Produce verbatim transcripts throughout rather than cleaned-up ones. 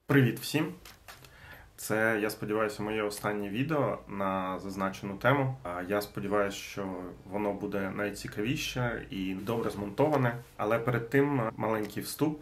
Привіт всім! Це, я сподіваюся, моє останнє відео на зазначену тему. Я сподіваюся, що воно буде найцікавіше і добре змонтоване. Але перед тим маленький вступ.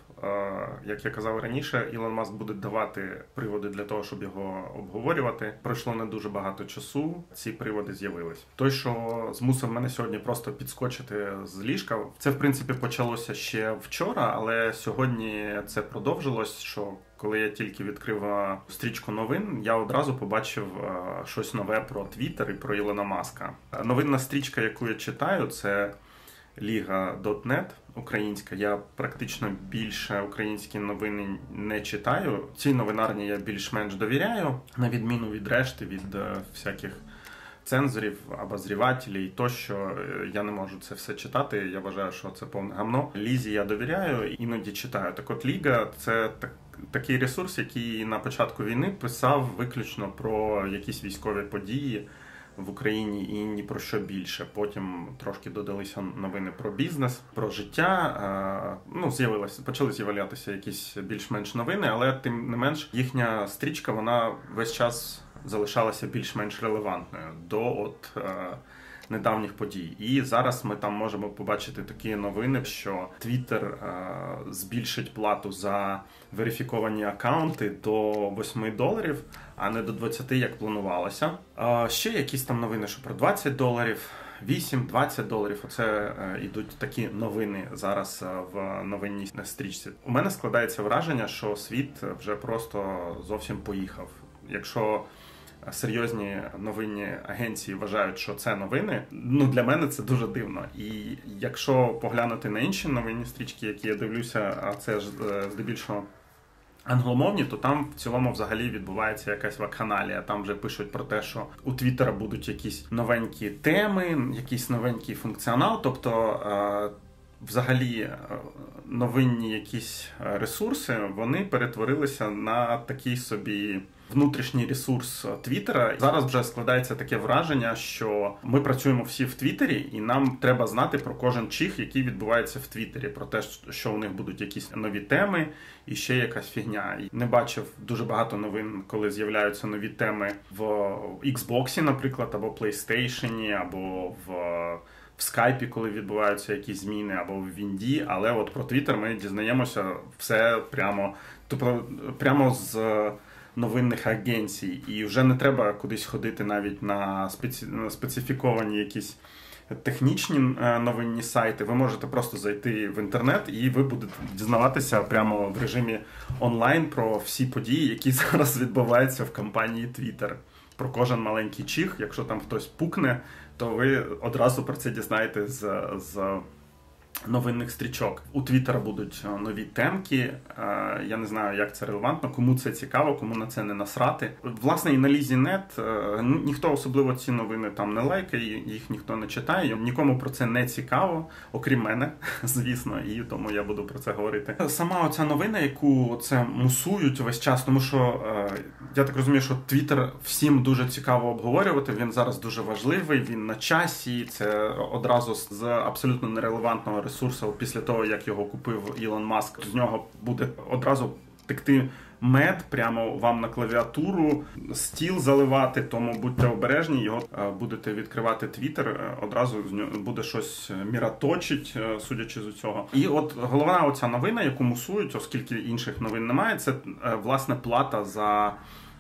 Як я казав раніше, Ілон Маск буде давати приводи для того, щоб його обговорювати. Пройшло не дуже багато часу, ці приводи з'явились. Той, що змусив мене сьогодні просто підскочити з ліжка, це в принципі почалося ще вчора, але сьогодні це продовжилось, що коли я тільки відкрив стрічку новин, я одразу побачив щось нове про Твіттер і про Ілона Маска. Новинна стрічка, яку я читаю, це Ліга точка нет українська. Я практично більше українські новини не читаю. Цій новинарні я більш-менш довіряю, на відміну від решти, від всяких цензорів, обозрівателів тощо. Я не можу це все читати, я вважаю, що це повне гамно. Лізі я довіряю, іноді читаю. Так от Ліга – це так, такий ресурс, який на початку війни писав виключно про якісь військові події в Україні і ні про що більше. Потім трошки додалися новини про бізнес, про життя. Ну, з'явилося, почали з'являтися якісь більш-менш новини, але тим не менш їхня стрічка, вона весь час залишалася більш-менш релевантною до от е, недавніх подій. І зараз ми там можемо побачити такі новини, що Twitter е, збільшить плату за верифіковані акаунти до восьми доларів, а не до двадцяти, як планувалося. Е, ще якісь там новини, що про двадцять доларів, вісім-двадцять доларів. Оце е, йдуть такі новини зараз е, в новинній стрічці. У мене складається враження, що світ вже просто зовсім поїхав. Якщо серйозні новинні агенції вважають, що це новини, ну для мене це дуже дивно. І якщо поглянути на інші новинні стрічки, які я дивлюся, а це ж здебільшого англомовні, то там в цілому взагалі відбувається якась вакханалія. Там вже пишуть про те, що у Твіттера будуть якісь новенькі теми, якийсь новенький функціонал, тобто взагалі новинні якісь ресурси, вони перетворилися на такий собі внутрішній ресурс Твіттера. Зараз вже складається таке враження, що ми працюємо всі в Твіттері, і нам треба знати про кожен чих, який відбувається в Твіттері, про те, що у них будуть якісь нові теми і ще якась фігня. Не бачив дуже багато новин, коли з'являються нові теми в Xbox, наприклад, або PlayStation, або в в скайпі, коли відбуваються якісь зміни, або в Вінді, але от про Твіттер ми дізнаємося все прямо, тобто прямо з новинних агенцій. І вже не треба кудись ходити навіть на, спеці... на специфіковані якісь технічні новинні сайти. Ви можете просто зайти в інтернет і ви будете дізнаватися прямо в режимі онлайн про всі події, які зараз відбуваються в компанії Twitter. Про кожен маленький чих, якщо там хтось пукне, то ви одразу про це дізнаєтесь з, з новинних стрічок. У Твіттера будуть нові темки, я не знаю, як це релевантно, кому це цікаво, кому на це не насрати. Власне, і на Лізі точка нет ніхто особливо ці новини там не лайкає, їх ніхто не читає, нікому про це не цікаво, окрім мене, звісно, і тому я буду про це говорити. Сама оця новина, яку це мусують весь час, тому що я так розумію, що Твіттер всім дуже цікаво обговорювати, він зараз дуже важливий, він на часі, це одразу з абсолютно нерелевантного ресурсу після того, як його купив Ілон Маск. З нього буде одразу текти мед прямо вам на клавіатуру, стіл заливати, тому будьте обережні, його будете відкривати Твіттер, одразу буде щось міроточить, судячи з цього. І от головна оця новина, яку мусують, оскільки інших новин немає, це власне плата за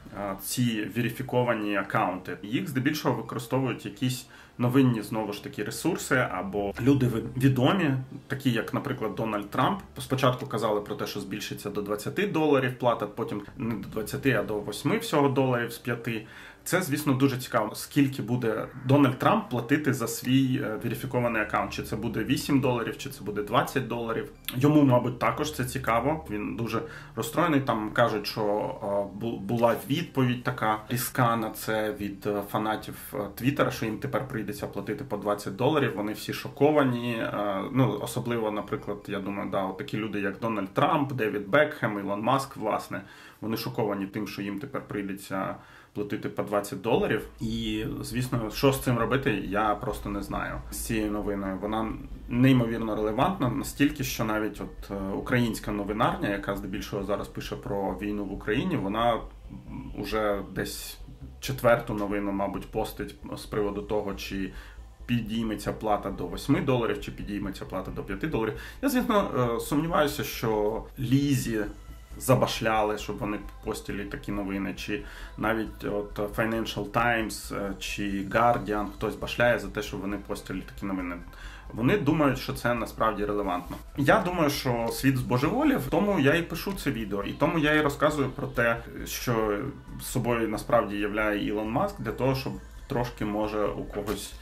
ці верифіковані акаунти. Їх здебільшого використовують якісь новинні, знову ж таки, ресурси або люди відомі, такі як, наприклад, Дональд Трамп. Спочатку казали про те, що збільшиться до двадцяти доларів плата, потім не до двадцяти, а до восьми всього доларів з п'яти. Це, звісно, дуже цікаво, скільки буде Дональд Трамп платити за свій верифікований аккаунт. Чи це буде вісім доларів, чи це буде двадцять доларів. Йому, мабуть, також це цікаво. Він дуже розстроєний. Там кажуть, що була відповідь така різка на це від фанатів Твіттера, що їм тепер прийде прийдеться платити по двадцять доларів, вони всі шоковані. Ну, особливо, наприклад, я думаю, да, от такі люди, як Дональд Трамп, Девід Бекхем, Ілон Маск, власне, вони шоковані тим, що їм тепер прийдеться платити по двадцять доларів. І, звісно, що з цим робити, я просто не знаю. З цією новиною вона неймовірно релевантна, настільки, що навіть от українська новинарня, яка здебільшого зараз пише про війну в Україні, вона вже десь четверту новину, мабуть, постить з приводу того, чи підійметься плата до восьми доларів, чи підійметься плата до п'яти доларів. Я, звісно, сумніваюся, що Лізі забашляли, щоб вони постили такі новини, чи навіть от Financial Times, чи Guardian, хтось башляє за те, щоб вони постили такі новини. Вони думають, що це насправді релевантно. Я думаю, що світ збожеволів, тому я і пишу це відео, і тому я і розказую про те, що собою насправді являє Ілон Маск, для того, щоб трошки, може, у когось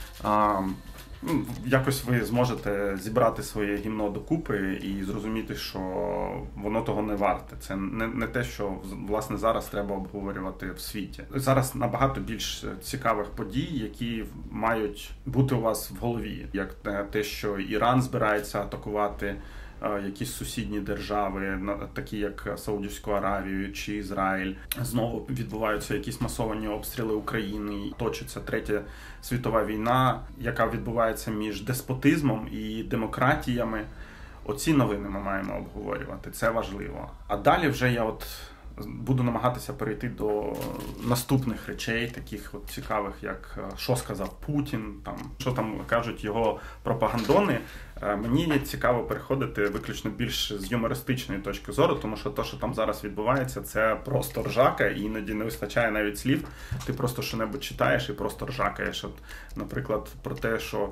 а, ну, якось ви зможете зібрати своє гімно докупи і зрозуміти, що воно того не варте. Це не, не те, що, власне, зараз треба обговорювати в світі. Зараз набагато більш цікавих подій, які мають бути у вас в голові. Як те, що Іран збирається атакувати якісь сусідні держави, такі як Саудівську Аравію чи Ізраїль. Знову відбуваються якісь масовані обстріли України. Точиться третя світова війна, яка відбувається між деспотизмом і демократіями. Оці новини ми маємо обговорювати. Це важливо. А далі вже я от буду намагатися перейти до наступних речей, таких от цікавих, як що сказав Путін, там, що там кажуть його пропагандони. Мені цікаво переходити виключно більш з юмористичної точки зору, тому що те, що там зараз відбувається, це просто ржака, і іноді не вистачає навіть слів. Ти просто що-небудь читаєш і просто ржакаєш. От, наприклад, про те, що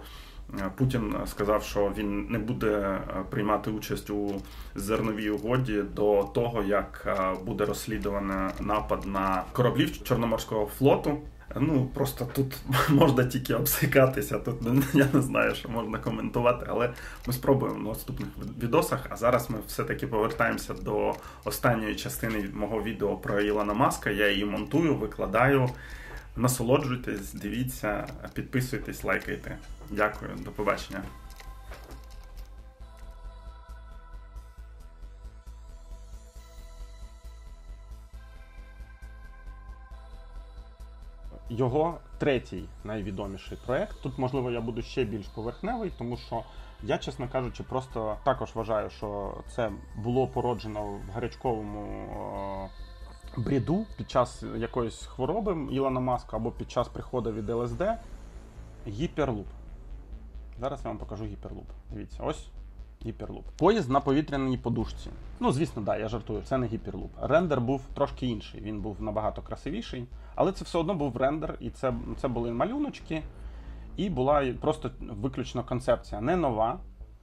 Путін сказав, що він не буде приймати участь у зерновій угоді до того, як буде розслідувано напад на кораблі Чорноморського флоту. Ну, просто тут можна тільки обсикатися, тут я не знаю, що можна коментувати, але ми спробуємо в наступних відосах. А зараз ми все-таки повертаємося до останньої частини мого відео про Ілона Маска. Я її монтую, викладаю. Насолоджуйтесь, дивіться, підписуйтесь, лайкайте. Дякую, до побачення. Його третій найвідоміший проект. Тут, можливо, я буду ще більш поверхневий, тому що я, чесно кажучи, просто також вважаю, що це було породжено в гарячковому бріду під час якоїсь хвороби Ілона Маска або під час приходу від ел ес де. Гіперлуп. Зараз я вам покажу гіперлуп. Дивіться, ось гіперлуп. Поїзд на повітряній подушці. Ну, звісно, да, я жартую, це не гіперлуп. Рендер був трошки інший, він був набагато красивіший, але це все одно був рендер, і це, це були малюночки, і була просто виключно концепція. Не нова,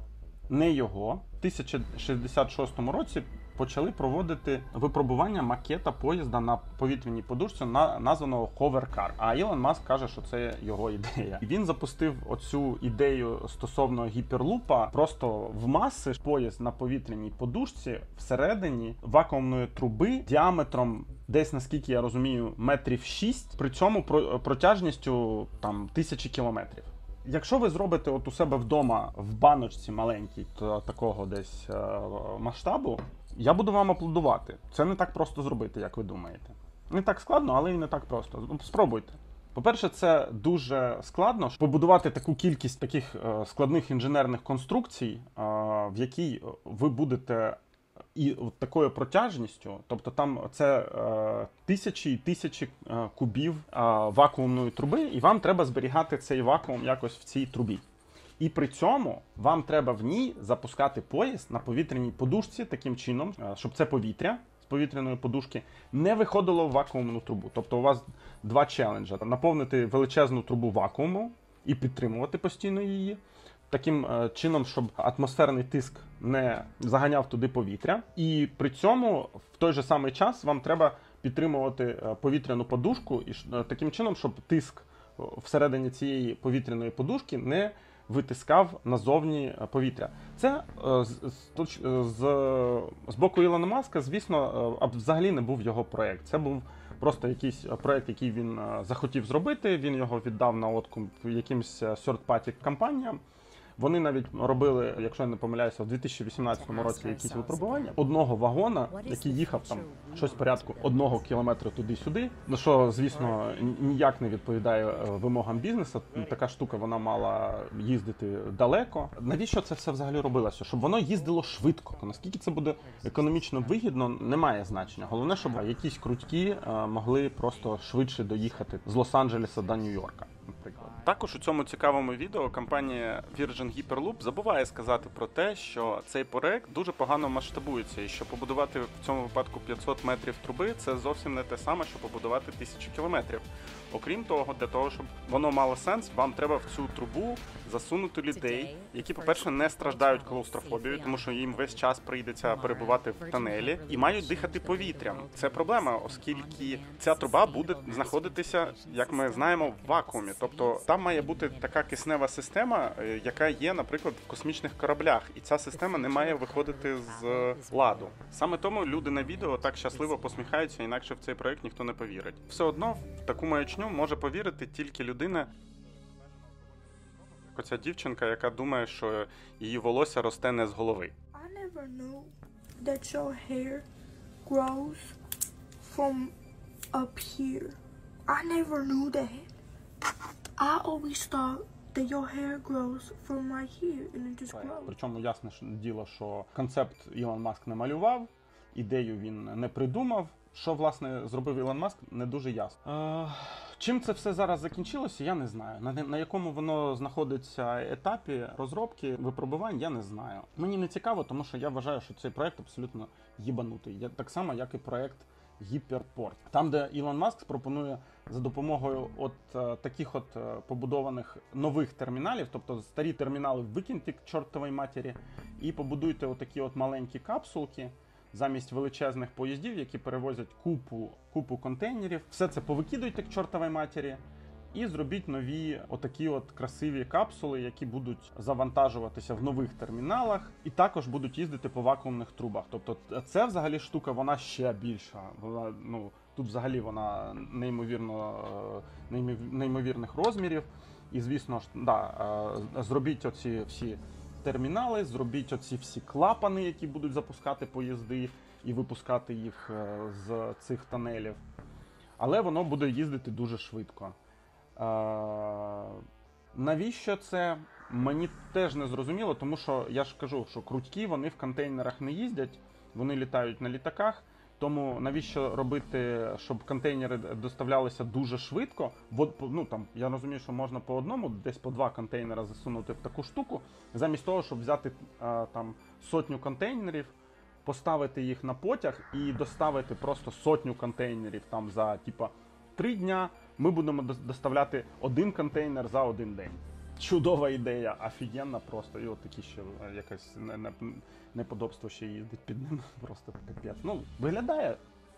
не його. В тисяча дев'ятсот шістдесят шостому році почали проводити випробування макета поїзда на повітряній подушці, на, названого Hovercar. А Ілон Маск каже, що це його ідея. І він запустив оцю ідею стосовно гіперлупа просто в маси. Поїзд на повітряній подушці всередині вакуумної труби діаметром десь, наскільки я розумію, метрів шість, при цьому протяжністю там тисячі кілометрів. Якщо ви зробите от у себе вдома в баночці маленькій такого десь е масштабу, я буду вам аплодувати. Це не так просто зробити, як ви думаєте. Не так складно, але і не так просто. Ну, спробуйте. По-перше, це дуже складно побудувати таку кількість таких е складних інженерних конструкцій, е в якій ви будете і от такою протяжністю, тобто там це е, тисячі і тисячі е, кубів е, вакуумної труби, і вам треба зберігати цей вакуум якось в цій трубі. І при цьому вам треба в ній запускати поїзд на повітряній подушці таким чином, е, щоб це повітря з повітряної подушки не виходило в вакуумну трубу. Тобто у вас два челенджі. Наповнити величезну трубу вакууму і підтримувати постійно її. Таким е, чином, щоб атмосферний тиск не заганяв туди повітря. І при цьому в той же самий час вам треба підтримувати е, повітряну подушку, і е, таким чином, щоб тиск всередині цієї повітряної подушки не витискав назовні повітря. Це е, з, з, з, з боку Ілона Маска, звісно, е, взагалі не був його проєкт. Це був просто якийсь проект, який він захотів зробити, він його віддав на откуп якимсь third-party компаніям. Вони навіть робили, якщо я не помиляюся, в дві тисячі вісімнадцятому році якісь випробування одного вагона, який їхав там щось порядку одного кілометра туди-сюди. Ну що, звісно, ніяк не відповідає вимогам бізнесу. Така штука, вона мала їздити далеко. Навіщо це все взагалі робилося? Щоб воно їздило швидко. Наскільки це буде економічно вигідно, не має значення. Головне, щоб якісь крутькі могли просто швидше доїхати з Лос-Анджелеса до Нью-Йорка, наприклад. Також у цьому цікавому відео компанія Virgin Hyperloop забуває сказати про те, що цей проект дуже погано масштабується, і що побудувати в цьому випадку п'ятсот метрів труби – це зовсім не те саме, що побудувати тисячу кілометрів. Окрім того, для того, щоб воно мало сенс, вам треба в цю трубу засунути людей, які, по-перше, не страждають клаустрофобією, тому що їм весь час прийдеться перебувати в тунелі, і мають дихати повітрям. Це проблема, оскільки ця труба буде знаходитися, як ми знаємо, в вакуумі. Тобто там має бути така киснева система, яка є, наприклад, в космічних кораблях, і ця система не має виходити з ладу. Саме тому люди на відео так щасливо посміхаються, інакше в цей проект ніхто не повірить. Все одно в таку маячню може повірити тільки людина, як оця дівчинка, яка думає, що її волосся росте не з голови. I never knew that your hair grows from up here. I never knew that. I always thought that your hair grows from right here and it just grows. Причому ясне діло, що концепт Ілон Маск не малював, ідею він не придумав. Що, власне, зробив Ілон Маск, не дуже ясно. Е, чим це все зараз закінчилося, я не знаю. На, на якому воно знаходиться етапі розробки, випробувань, я не знаю. Мені не цікаво, тому що я вважаю, що цей проект абсолютно їбанутий. Я, так само, як і проект Гіперпорт. Там, де Ілон Маск пропонує за допомогою от е, таких от е, побудованих нових терміналів, тобто старі термінали викиньте к чортовій матері і побудуйте отакі от маленькі капсулки, замість величезних поїздів, які перевозять купу, купу контейнерів. Все це повикидуйте к чортовій матері і зробіть нові отакі от красиві капсули, які будуть завантажуватися в нових терміналах і також будуть їздити по вакуумних трубах. Тобто це взагалі штука, вона ще більша. Вона, ну, тут взагалі вона неймовірно, неймовірних розмірів. І, звісно ж, да, зробіть оці всі термінали, зробіть оці всі клапани, які будуть запускати поїзди і випускати їх з цих тунелів. Але воно буде їздити дуже швидко. Навіщо це? Мені теж не зрозуміло, тому що я ж кажу, що крутькі, вони в контейнерах не їздять, вони літають на літаках. Тому навіщо робити, щоб контейнери доставлялися дуже швидко? От, ну, там, я розумію, що можна по одному, десь по два контейнера засунути в таку штуку, замість того, щоб взяти а, там, сотню контейнерів, поставити їх на потяг і доставити просто сотню контейнерів там, за типа, три дня. Ми будемо доставляти один контейнер за один день. Чудова ідея, офігенна просто. І от такі ще якесь неподобство ще їздить під ним. Просто капець. Ну, виглядає.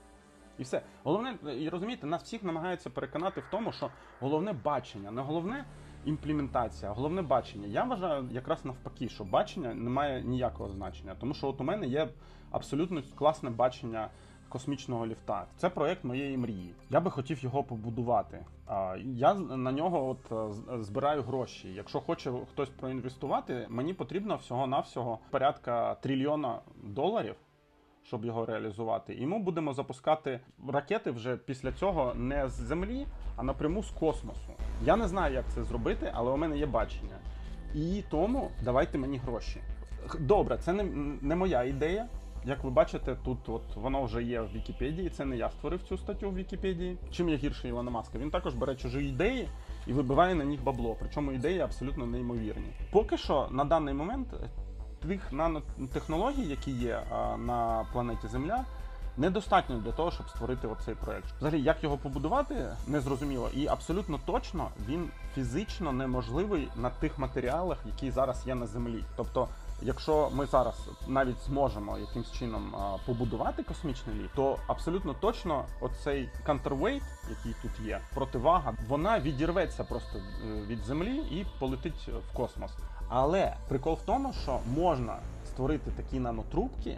І все. Головне, і розумієте, нас всіх намагаються переконати в тому, що головне бачення, не головне імплементація, а головне бачення. Я вважаю якраз навпаки, що бачення не має ніякого значення. Тому що от у мене є абсолютно класне бачення космічного ліфта. Це проєкт моєї мрії. Я би хотів його побудувати. Я на нього от збираю гроші. Якщо хоче хтось проінвестувати, мені потрібно всього-навсього порядка трильйона доларів, щоб його реалізувати. І ми будемо запускати ракети вже після цього не з Землі, а напряму з космосу. Я не знаю, як це зробити, але у мене є бачення. І тому давайте мені гроші. Добре, це не, не моя ідея. Як ви бачите, тут от воно вже є в Вікіпедії, це не я створив цю статтю в Вікіпедії. Чим я гірший Ілона Маска? Він також бере чужі ідеї і вибиває на них бабло, причому ідеї абсолютно неймовірні. Поки що, на даний момент, тих нанотехнологій, які є на планеті Земля, недостатньо для того, щоб створити оцей проект. Взагалі, як його побудувати, незрозуміло. І абсолютно точно він фізично неможливий на тих матеріалах, які зараз є на Землі. Тобто, якщо ми зараз навіть зможемо якимсь чином а, побудувати космічний ліфт, то абсолютно точно оцей counterweight, який тут є, противага, вона відірветься просто від Землі і полетить в космос. Але прикол в тому, що можна створити такі нанотрубки,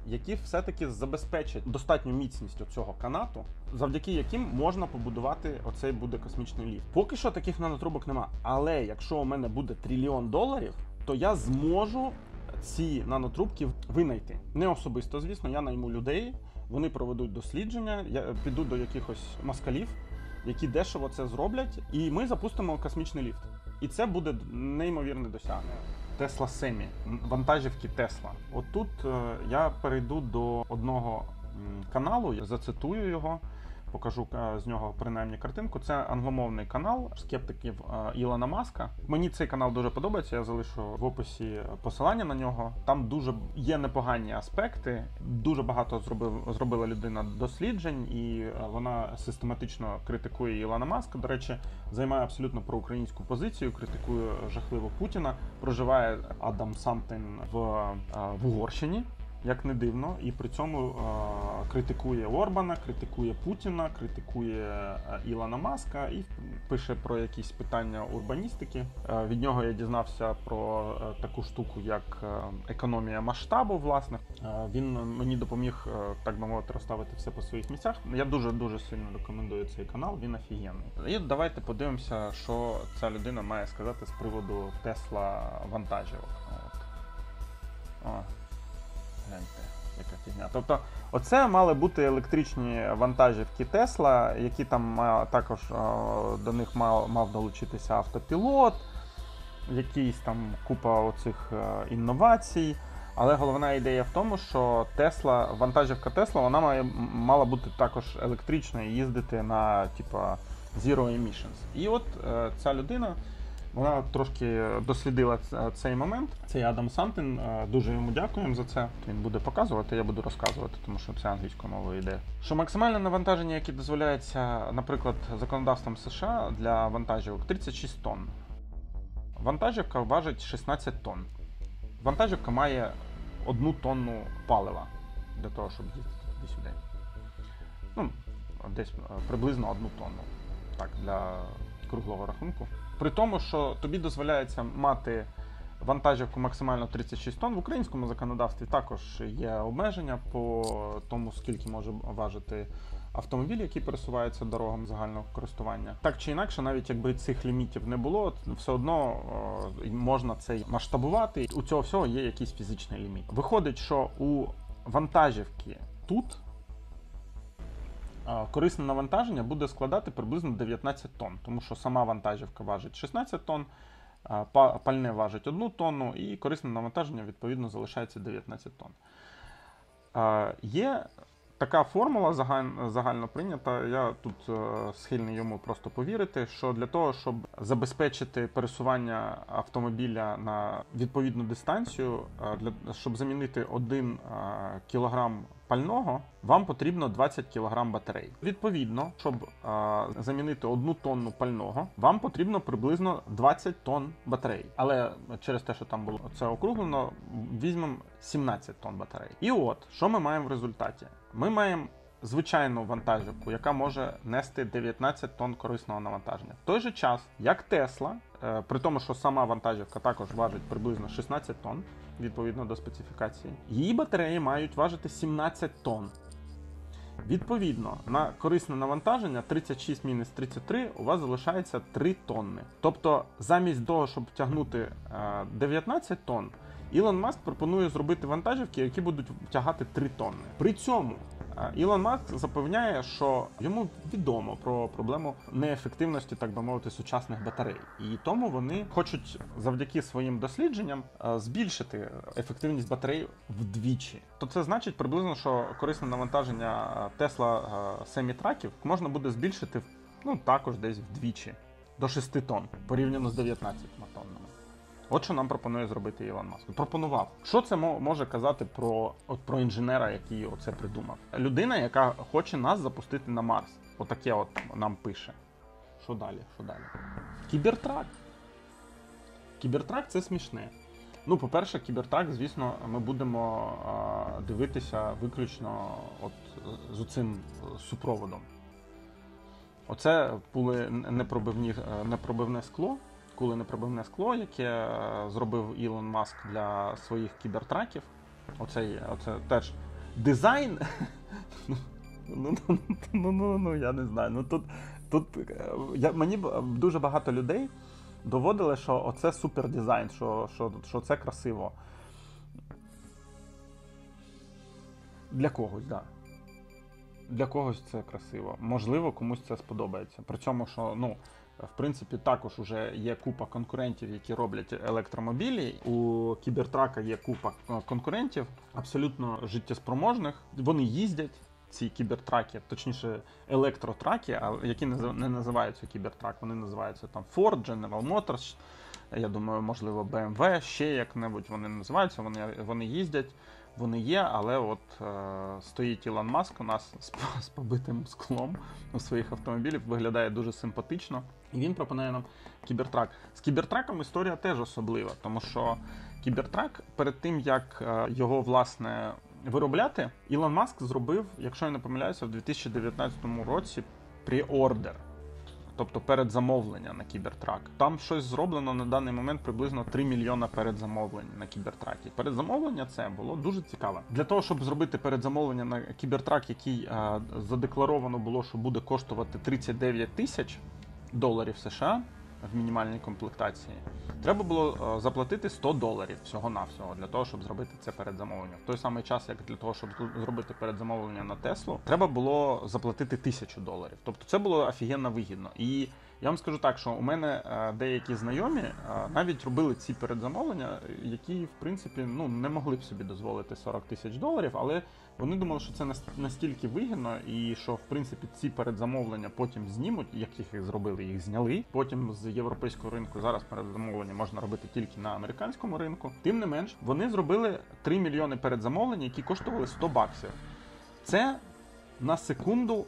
які все-таки забезпечать достатню міцність цього канату, завдяки яким можна побудувати оцей буде космічний ліфт. Поки що таких нанотрубок нема. Але якщо у мене буде трильйон доларів, то я зможу ці нанотрубки винайти. Не особисто, звісно, я найму людей, вони проведуть дослідження, я піду до якихось москалів, які дешево це зроблять, і ми запустимо космічний ліфт. І це буде неймовірне досягнення. Tesla Semi, вантажівки Tesla. От тут е, я перейду до одного м, каналу, я зацитую його, покажу е, з нього принаймні картинку. Це англомовний канал скептиків е, Ілона Маска. Мені цей канал дуже подобається, я залишу в описі посилання на нього. Там дуже є непогані аспекти, дуже багато зробив, зробила людина досліджень, і е, вона систематично критикує Ілона Маска. До речі, займає абсолютно проукраїнську позицію, критикує жахливо Путіна, проживає Адам Самтин в, е, в Угорщині, як не дивно, і при цьому е, критикує Орбана, критикує Путіна, критикує е, Ілона Маска і пише про якісь питання урбаністики. Е, від нього я дізнався про е, таку штуку, як е, економія масштабу, власне. Е, він мені допоміг, е, так би мовити, розставити все по своїх місцях. Я дуже-дуже сильно рекомендую цей канал, він офігенний. І давайте подивимося, що ця людина має сказати з приводу Tesla вантажівок. От. О. Гляньте, яка фігня. Тобто, оце мали бути електричні вантажівки Тесла, які там також до них мав, мав долучитися автопілот, якийсь там купа оцих інновацій. Але головна ідея в тому, що Тесла, вантажівка Тесла, вона має, мала бути також електричною і їздити на типа Zero Emissions. І от ця людина, вона трошки дослідила цей момент. Цей Адам Самтин, дуже йому дякуємо за це. Він буде показувати, я буду розказувати, тому що це англійською мовою йде. Що максимальне навантаження, яке дозволяється, наприклад, законодавством США для вантажівок, тридцять шість тонн. Вантажівка важить шістнадцять тонн. Вантажівка має одну тонну палива для того, щоб їздити туди-сюди. Ну, десь приблизно одну тонну. Так, для круглого рахунку. При тому, що тобі дозволяється мати вантажівку максимально тридцять шість тонн, в українському законодавстві також є обмеження по тому, скільки може важити автомобіль, який пересувається дорогами загального користування. Так чи інакше, навіть якби цих лімітів не було, все одно о, можна це масштабувати. У цього всього є якийсь фізичний ліміт. Виходить, що у вантажівки тут корисне навантаження буде складати приблизно дев'ятнадцять тонн, тому що сама вантажівка важить шістнадцять тонн, пальне важить одну тонну і корисне навантаження відповідно залишається дев'ятнадцять тонн. Є така формула загально, загально прийнята, я тут схильний йому просто повірити, що для того, щоб забезпечити пересування автомобіля на відповідну дистанцію, для, щоб замінити один кілограм пального, вам потрібно двадцять кілограм батарей. Відповідно, щоб а, замінити одну тонну пального, вам потрібно приблизно двадцять тонн батарей. Але через те, що там було це округлено, візьмемо сімнадцять тонн батарей. І от, що ми маємо в результаті? Ми маємо звичайну вантажівку, яка може нести дев'ятнадцять тонн корисного навантаження. В той же час, як Тесла, е, при тому, що сама вантажівка також важить приблизно шістнадцять тонн, відповідно до специфікації, її батареї мають важити сімнадцять тонн. Відповідно, на корисне навантаження тридцять шість мінус тридцять три у вас залишається три тонни. Тобто, замість того, щоб тягнути е, дев'ятнадцять тонн, Ілон Маск пропонує зробити вантажівки, які будуть тягати три тонни. При цьому Ілон Маск запевняє, що йому відомо про проблему неефективності, так би мовити, сучасних батарей. І тому вони хочуть завдяки своїм дослідженням збільшити ефективність батарей вдвічі. То це значить приблизно, що корисне навантаження Tesla Semi-траків можна буде збільшити, ну, також десь вдвічі, до шести тонн, порівняно з дев'ятнадцятьма тоннами. От що нам пропонує зробити Ілон Маск. Пропонував. Що це може казати про, от, про інженера, який оце придумав? Людина, яка хоче нас запустити на Марс. Отаке от нам пише. Що далі? Що далі? Кібертрак. Кібертрак – це смішне. Ну, по-перше, кібертрак, звісно, ми будемо а, дивитися виключно от, з оцим супроводом. Оце були непробивні, непробивне скло. Куленепробивне скло, яке зробив Ілон Маск для своїх кібертраків. Оце, оце теж Дизайн, ну, ну, ну, ну, ну, ну, я не знаю, ну тут, тут я, мені дуже багато людей доводили, що оце супер дизайн, що, що, що це красиво. Для когось, так. Да. Для когось це красиво. Можливо, комусь це сподобається. При цьому, що, ну, в принципі, також вже є купа конкурентів, які роблять електромобілі. У Кібертрака є купа конкурентів, абсолютно життєспроможних. Вони їздять, ці кібертраки, точніше електротраки, які не називаються Кібертрак, вони називаються там Ford, General Motors, я думаю, можливо, бі ем дабл ю, ще як-небудь вони називаються, вони, вони їздять. Вони є, але от е, стоїть Ілон Маск у нас з, з побитим склом у своїх автомобілів, виглядає дуже симпатично. І він пропонує нам Кібертрак. З Кібертраком історія теж особлива, тому що Кібертрак перед тим, як е, його, власне, виробляти, Ілон Маск зробив, якщо я не помиляюся, в дві тисячі дев'ятнадцятому році pre-order. Тобто передзамовлення на Кібертрак. Там щось зроблено на даний момент приблизно три мільйона передзамовлень на Кібертракі. Передзамовлення це було дуже цікаво. Для того, щоб зробити передзамовлення на Кібертрак, який а, задекларовано було, що буде коштувати тридцять дев'ять тисяч доларів США в мінімальній комплектації, треба було а, заплатити сто доларів всього-навсього для того, щоб зробити це передзамовлення. В той самий час, як для того, щоб зробити передзамовлення на Теслу, треба було заплатити тисячу доларів. Тобто це було офігенно вигідно. І я вам скажу так, що у мене а, деякі знайомі а, навіть робили ці передзамовлення, які, в принципі, ну, не могли б собі дозволити сорок тисяч доларів, але вони думали, що це настільки вигідно і що, в принципі, ці передзамовлення потім знімуть, як їх зробили, їх зняли. Потім з європейського ринку зараз передзамовлення можна робити тільки на американському ринку. Тим не менш, вони зробили три мільйони передзамовлень, які коштували сто баксів. Це на секунду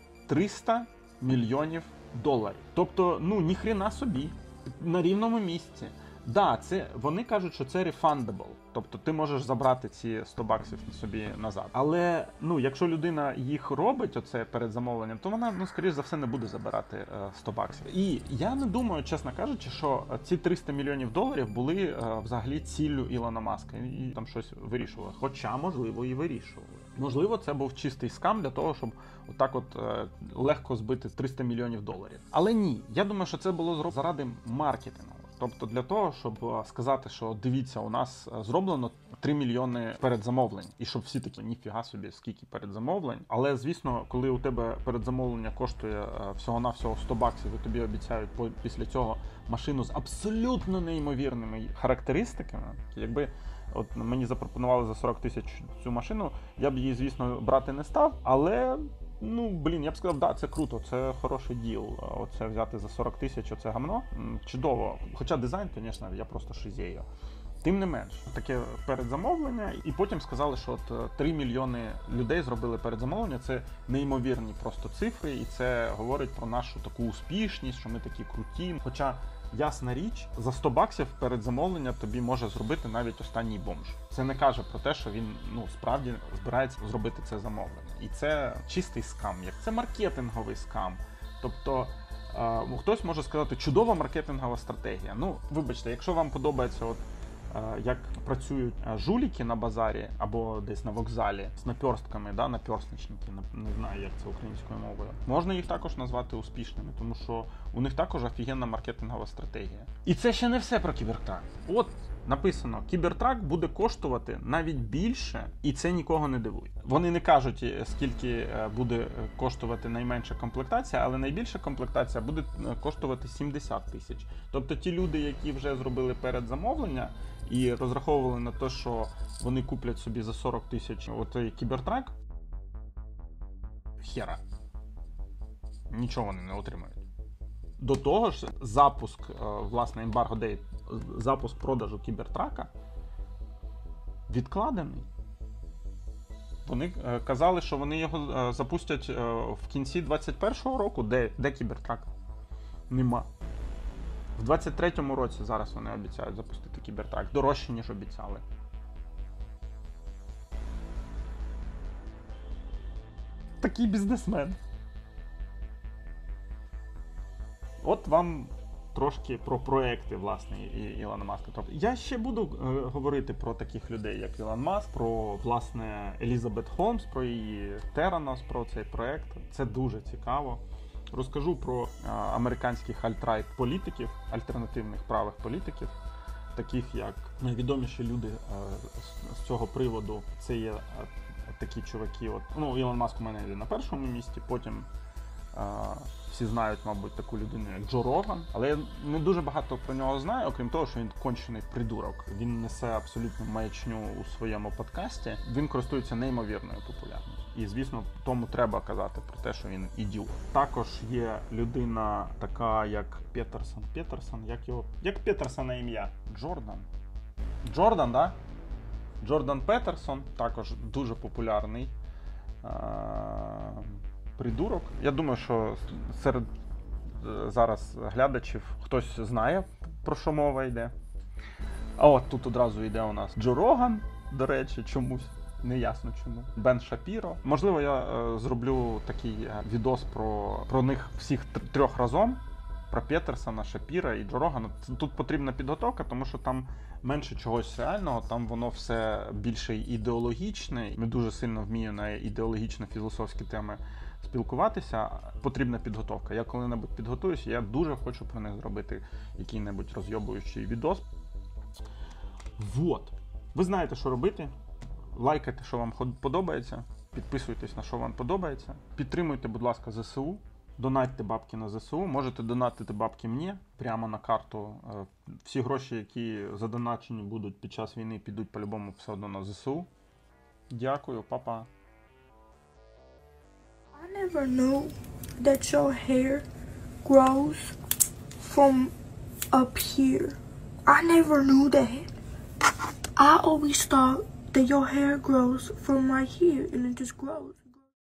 триста мільйонів доларів. Тобто, ну, ніхрена собі, на рівному місці. Да, це, вони кажуть, що це refundable. Тобто ти можеш забрати ці сто баксів собі назад. Але, ну, якщо людина їх робить, оце перед замовленням, то вона, ну, скоріш за все, не буде забирати е, сто баксів. І я не думаю, чесно кажучи, що ці триста мільйонів доларів були е, взагалі ціллю Ілона Маска. І, і там щось вирішували. Хоча, можливо, і вирішували. Можливо, це був чистий скам для того, щоб отак от е, легко збити триста мільйонів доларів. Але ні, я думаю, що це було зроблено заради маркетингу. Тобто для того, щоб сказати, що дивіться, у нас зроблено три мільйони передзамовлень. І щоб всі такі, ніфіга собі, скільки передзамовлень. Але, звісно, коли у тебе передзамовлення коштує всього-навсього сто баксів, і тобі обіцяють після цього машину з абсолютно неймовірними характеристиками, якби от мені запропонували за сорок тисяч цю машину, я б її, звісно, брати не став, але... Ну, блін, я б сказав, да, це круто, це хороший діл. Оце взяти за сорок тисяч, оце гамно. Чудово. Хоча дизайн, звісно, я просто шизею. Тим не менш, таке передзамовлення, і потім сказали, що от три мільйони людей зробили передзамовлення. Це неймовірні просто цифри, і це говорить про нашу таку успішність, що ми такі круті. Хоча, ясна річ, за сто баксів передзамовлення тобі може зробити навіть останній бомж. Це не каже про те, що він, ну, справді збирається зробити це замовлення. І це чистий скам, як це маркетинговий скам. Тобто, е, хтось може сказати, чудова маркетингова стратегія. Ну, вибачте, якщо вам подобається от як працюють жуліки на базарі або десь на вокзалі з наперстками, да, наперстничники, не знаю, як це українською мовою. Можна їх також назвати успішними, тому що у них також офігенна маркетингова стратегія. І це ще не все про Кібертрак. От написано, Кібертрак буде коштувати навіть більше, і це нікого не дивує. Вони не кажуть, скільки буде коштувати найменша комплектація, але найбільша комплектація буде коштувати сімдесят тисяч. Тобто ті люди, які вже зробили передзамовлення і розраховували на те, що вони куплять собі за сорок тисяч оцей Кібертрак, хера. Нічого вони не отримають. До того ж, запуск, власне, Embargo Date, запуск продажу Кібертрака відкладений. Вони казали, що вони його запустять в кінці двадцять першого року. Де, де Кібертрак? Нема. В двадцять третьому році зараз вони обіцяють запустити Кібертрак. Дорожче, ніж обіцяли. Такий бізнесмен. От вам трошки про проекти, власне, І- Ілона Маска. Тобто я ще буду е, говорити про таких людей, як Ілон Маск, про, власне, Елізабет Холмс, про її Теранос, про цей проект. Це дуже цікаво. Розкажу про е, американських альтрайт політиків, альтернативних правих політиків, таких як найвідоміші люди е, з, з цього приводу. Це є е, такі чуваки, от, ну, Ілон Маск у мене йде на першому місці, потім Uh, всі знають, мабуть, таку людину, як Джо Роган, але я не дуже багато про нього знаю, окрім того, що він кончений придурок. Він несе абсолютну маячню у своєму подкасті. Він користується неймовірною популярністю. І, звісно, тому треба казати про те, що він ідіот. Також є людина така, як Петерсон. Петерсон, як його... Як Петерсона ім'я? Джордан. Джордан, да? Джордан Петерсон, також дуже популярний. Uh... придурок. Я думаю, що серед зараз глядачів хтось знає, про що мова йде. А от тут одразу йде у нас Джо Роган, до речі, чомусь. Не ясно чому. Бен Шапіро. Можливо, я е, зроблю такий е, відос про, про них всіх трьох разом. Про Петерсона, Шапіра і Джо Рогана. Тут потрібна підготовка, тому що там менше чогось реального, там воно все більше ідеологічне. Ми дуже сильно вміємо на ідеологічно-філософські теми спілкуватися. Потрібна підготовка. Я коли-небудь підготуюся, я дуже хочу про них зробити який-небудь розйобуючий відос. Вот. Ви знаєте, що робити. Лайкайте, що вам подобається. Підписуйтесь, на що вам подобається. Підтримуйте, будь ласка, ЗСУ. Донатьте бабки на ЗСУ. Можете донатити бабки мені прямо на карту. Всі гроші, які задоначені будуть під час війни, підуть по-любому все одно на ЗСУ. Дякую, па-па. I never knew that your hair grows from up here. I never knew that. I always thought that your hair grows from right here and it just grows.